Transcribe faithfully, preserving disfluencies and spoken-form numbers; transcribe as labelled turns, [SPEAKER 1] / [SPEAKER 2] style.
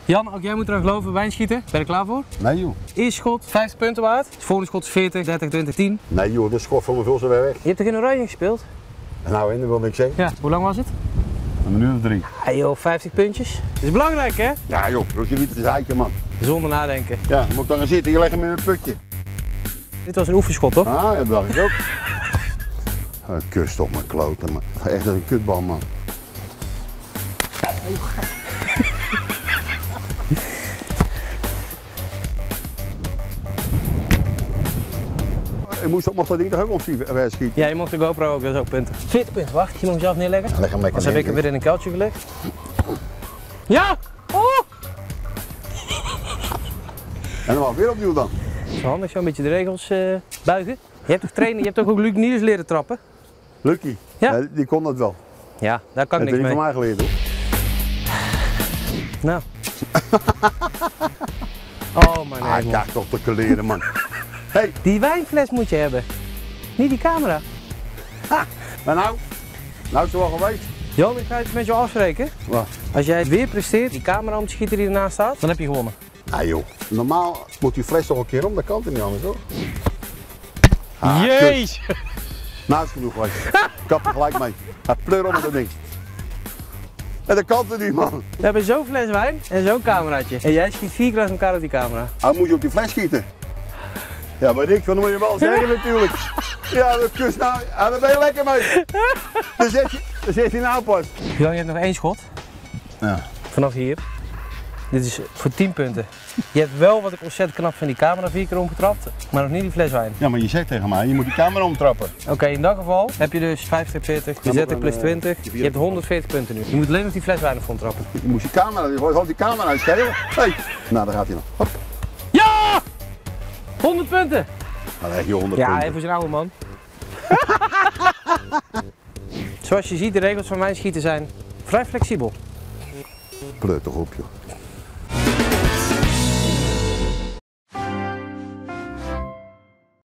[SPEAKER 1] Jan, ook jij moet eraan geloven, wijnschieten. Ben je er klaar voor?
[SPEAKER 2] Nee joh.
[SPEAKER 1] Eerste schot, vijftig punten waard. Het volgende schot is veertig, dertig, twintig, tien.
[SPEAKER 2] Nee joh, dat schot van me veel zo weer weg.
[SPEAKER 1] Je hebt toch in Oranje gespeeld?
[SPEAKER 2] Nou, en dat wil ik zeggen.
[SPEAKER 1] Ja. Hoe lang was het?
[SPEAKER 2] Een minuut of drie.
[SPEAKER 1] Ah joh, vijftig puntjes. Dat is belangrijk hè?
[SPEAKER 2] Ja joh, dat je niet te zeiken man.
[SPEAKER 1] Zonder nadenken.
[SPEAKER 2] Ja, dan moet ik dan gaan zitten, je legt hem in een putje.
[SPEAKER 1] Dit was een oefenschot toch?
[SPEAKER 2] Ah, ja, dat dacht ik ook. Oh, kust op mijn kloten man. Echt een kutbal man. Je moest op dat ding toch ook omschieten schieten?
[SPEAKER 1] Ja, je mocht de GoPro ook, dat is ook punten. veertig punten, wacht, je moet hem zelf neerleggen.
[SPEAKER 2] Ja, leg hem lekker
[SPEAKER 1] Dan heb ik hem weer in een kuiltje gelegd. Ja! Oh!
[SPEAKER 2] En dan mag weer opnieuw dan.
[SPEAKER 1] Het is handig zo een beetje de regels uh, buigen. Je hebt toch trainen, je hebt toch ook Luc Niels leren trappen?
[SPEAKER 2] Lucky,
[SPEAKER 1] Ja.
[SPEAKER 2] ja, die kon dat wel.
[SPEAKER 1] Ja, daar kan ik
[SPEAKER 2] Dat
[SPEAKER 1] niks
[SPEAKER 2] heb je
[SPEAKER 1] mee.
[SPEAKER 2] van mij geleerd hoor.
[SPEAKER 1] Nou. Oh mijn
[SPEAKER 2] Ah,
[SPEAKER 1] hemel.
[SPEAKER 2] kijk toch te kleren man. Hey,
[SPEAKER 1] Die wijnfles moet je hebben. Niet die camera.
[SPEAKER 2] ha, maar nou, nou is het wel geweest.
[SPEAKER 1] Jan, ik ga iets met jou afspreken.
[SPEAKER 2] Wat?
[SPEAKER 1] Als jij weer presteert, die camera om te schieten die ernaast staat, dan heb je gewonnen.
[SPEAKER 2] Ah joh, normaal moet die fles toch een keer om, dat kan het niet anders hoor.
[SPEAKER 1] Jeez!
[SPEAKER 2] Kut. Nou is genoeg geweest. Ik had er gelijk mee. Hij pleur op dat ding. En dat kan het niet man.
[SPEAKER 1] We hebben zo'n fles wijn en zo'n cameraatje. En jij schiet vier keer achter elkaar op die camera.
[SPEAKER 2] Ah, moet je op die fles schieten? Ja, maar ik van moet je wel zeggen natuurlijk. Ja, dat kust nou, ja, daar ben je lekker mee. Dan zet je, dan zet je nou pas.
[SPEAKER 1] Jan, je hebt nog één schot.
[SPEAKER 2] Ja.
[SPEAKER 1] Vanaf hier. Dit is voor tien punten. Je hebt wel, wat ik ontzettend knap vind, die camera vier keer omgetrapt, maar nog niet die fles wijn.
[SPEAKER 2] Ja, maar je zegt tegen mij, je moet die camera omtrappen.
[SPEAKER 1] Oké, okay, in dat geval heb je dus vijftig, veertig, dertig plus twintig. Je hebt honderdveertig punten nu. Je moet alleen nog die fles wijn nog trappen.
[SPEAKER 2] Je moest die camera, je hoort die camera uitschelen. Hey. Nou, daar gaat hij nog. Hop.
[SPEAKER 1] Ja! honderd punten!
[SPEAKER 2] Nou, dan heb je honderd
[SPEAKER 1] Ja,
[SPEAKER 2] punten.
[SPEAKER 1] even zijn oude man. Zoals je ziet, de regels van wijnschieten zijn vrij flexibel.
[SPEAKER 2] Pleurt toch op joh.